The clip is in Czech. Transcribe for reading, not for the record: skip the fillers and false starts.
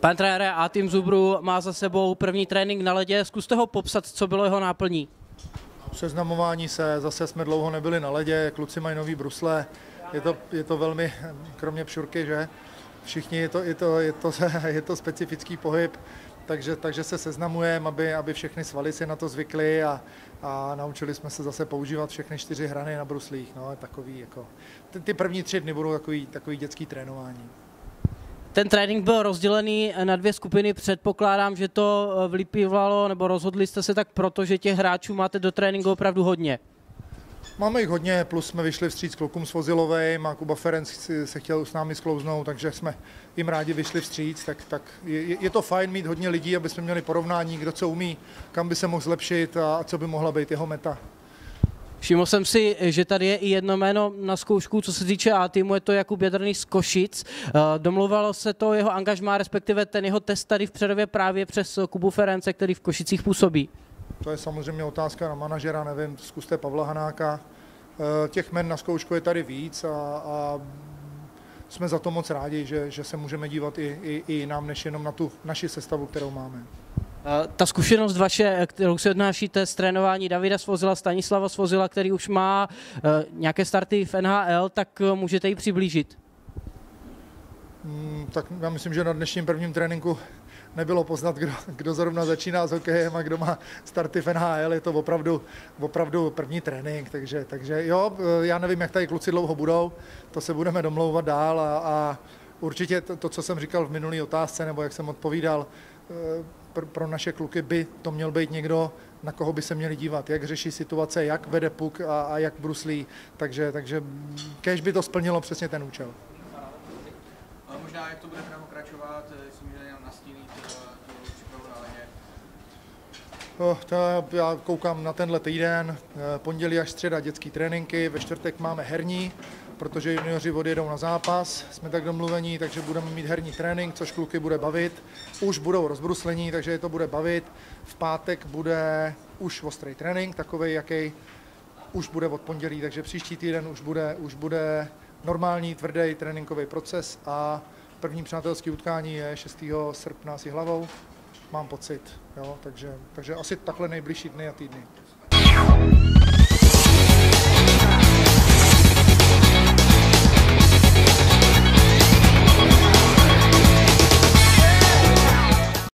Pan trenére, A-Team Zubru má za sebou první trénink na ledě. Zkuste ho popsat, co bylo jeho náplní. Seznamování se, zase jsme dlouho nebyli na ledě, kluci mají nový brusle, je to velmi, kromě pšurky, že? Všichni, je to specifický pohyb, takže se seznamujeme, aby všechny svaly si na to zvykly a naučili jsme se zase používat všechny 4 hrany na bruslích. No, takový, jako, ty první 3 dny budou takový dětský trénování. Ten trénink byl rozdělený na 2 skupiny, předpokládám, že to vyplývalo, nebo rozhodli jste se tak proto, že těch hráčů máte do tréninku opravdu hodně. Máme jich hodně, plus jsme vyšli vstříc klukům s Vozilovejm a Kuba Ferenc se chtěl s námi sklouznout, takže jsme jim rádi vyšli vstříc, tak je to fajn mít hodně lidí, aby jsme měli porovnání, kdo co umí, kam by se mohl zlepšit a co by mohla být jeho meta. Všiml jsem si, že tady je i jedno jméno na zkoušku, co se týče A-Teamu, je to Jakub Jadrný z Košic. Domluvalo se to jeho angažmá, respektive ten jeho test tady v Přerově právě přes Kubu Ference, který v Košicích působí. To je samozřejmě otázka na manažera, nevím, zkuste Pavla Hanáka. Těch jmen na zkoušku je tady víc a jsme za to moc rádi, že se můžeme dívat i jinam, než jenom na tu naši sestavu, kterou máme. Ta zkušenost vaše, kterou se odnášíte z trénování Davida Svozila, Stanislava Svozila, který už má nějaké starty v NHL, tak můžete ji přiblížit? Tak já myslím, že na dnešním prvním tréninku nebylo poznat, kdo zrovna začíná s hokejem a kdo má starty v NHL. Je to opravdu první trénink, takže jo, já nevím, jak tady kluci dlouho budou, to se budeme domlouvat dál a určitě to, co jsem říkal v minulý otázce, nebo jak jsem odpovídal, pro naše kluky by to měl být někdo, na koho by se měli dívat, jak řeší situace, jak vede puk a jak bruslí, takže kéž by to splnilo přesně ten účel. Ale možná, jak to bude pokračovat, jestli můžete jenom nastínit přípravu na ledě. Já koukám na tenhle týden, pondělí až středa dětský tréninky, ve čtvrtek máme herní, protože junioři odjedou na zápas, jsme tak domluvení, takže budeme mít herní trénink, což kluky bude bavit. Už budou rozbruslení, takže je to bude bavit. V pátek bude už ostrý trénink, takovej, jaký už bude od pondělí, takže příští týden už bude normální, tvrdý tréninkový proces a první přátelské utkání je 6. srpna s Jihlavou, mám pocit, jo, takže asi takhle nejbližší dny a týdny.